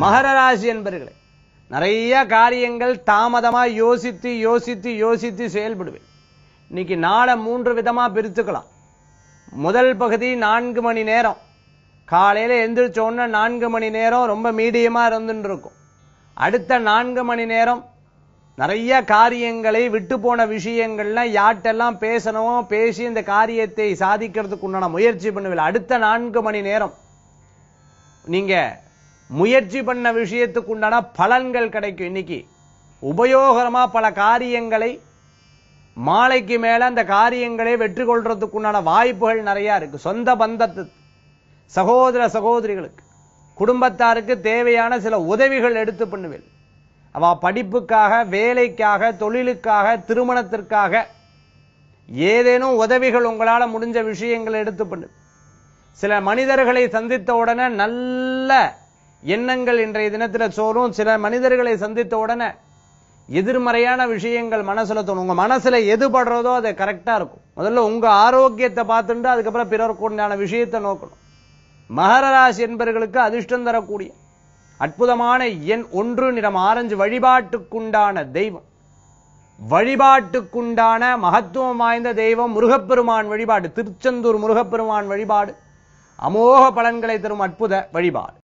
மகர ராசி என்பர்களே, நிறைய காரியங்கள் தாமதமா யோசித்து யோசித்து யோசித்து செயல்படுவேன். இன்னைக்கு நாளை 3 விதமா பிரித்துக்கலாம். முதல் பகுதி 4 மணி நேரம், காலையில எந்திரிச்ச உடனே 4 மணி நேரம் ரொம்ப மீடியமா இருந்துட்டு இருக்கும். அடுத்த 4 மணி நேரம் நிறைய காரியங்களை, விட்டு போன விஷயங்கள்லாம் யார்ட்டெல்லாம் பேசணுமோ பேசி இந்த காரியத்தை சாதிக்கிறதுக்கு உண்டான முயற்சி பண்ணுவேன். அடுத்த 4 மணி நேரம் நீங்க முயற்சி பண்ண விஷயத்துக்கு உண்டான பலன்கள் கிடைக்கும். இன்னைக்கு உபயோகரமா பல காரியங்களை, மாலைக்கு மேல அந்த காரியங்களை வெற்றி கொள்றதுக்கு உண்டான வாய்ப்புகள் நிறைய இருக்கு. சொந்த பந்தத்து சகோதர சகோதரிகளுக்கு, குடும்பத்தாருக்கு தேவையான சில உதவிகள் எடுத்து பண்ணுவேன். அவ படிப்புக்காக, வேலைக்காக, தொழிலுக்காக, திருமணத்திற்காக ஏதேனும் உதவிகள் உங்களால முடிஞ்ச விஷயங்களை எடுத்து பண்ணு. சில மனிதர்களை சந்தித்த உடனே நல்ல எண்ணங்கள் இன்றைய தினத்தில் சோறும். சில மனிதர்களை சந்தித்த உடனே எதிர்மறையான விஷயங்கள் மனசுல தோணும். உங்க மனசுல எது படுறதோ அது கரெக்டா இருக்கும். முதல்ல உங்க ஆரோக்கியத்தை பார்த்துட்டு அதுக்கப்புறம் பிறருக்கு உண்டான விஷயத்தை நோக்கணும். மகர ராசி என்பவர்களுக்கு அதிர்ஷ்டம் தரக்கூடிய அற்புதமான எண் 1, நிறம் ஆரஞ்சு. வழிபாட்டுக்குண்டான தெய்வம், வழிபாட்டுக்குண்டான மகத்துவம் வாய்ந்த தெய்வம் முருகப்பெருமான் வழிபாடு. திருச்செந்தூர் முருகப்பெருமான் வழிபாடு அமோக பலன்களை தரும் அற்புத வழிபாடு.